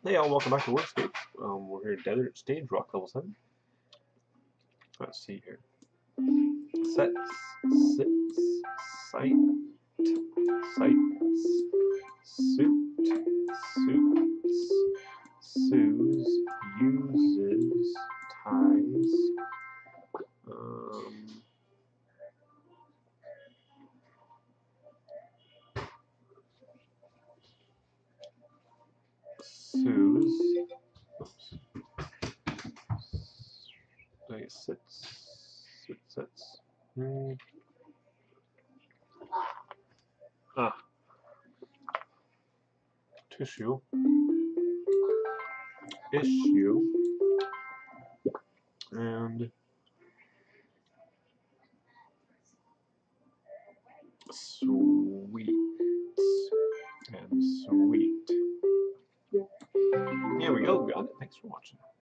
Hey y'all, welcome back to Wordscapes. We're here at Desert Stage, Rock level 7. Let's see here. Sets, sits, sight, sights, suit, suits, sues, uses, ties, sues, oops, I guess sits, tissue, issue, and sweets, and sweet. Here we go, got it. Thanks for watching.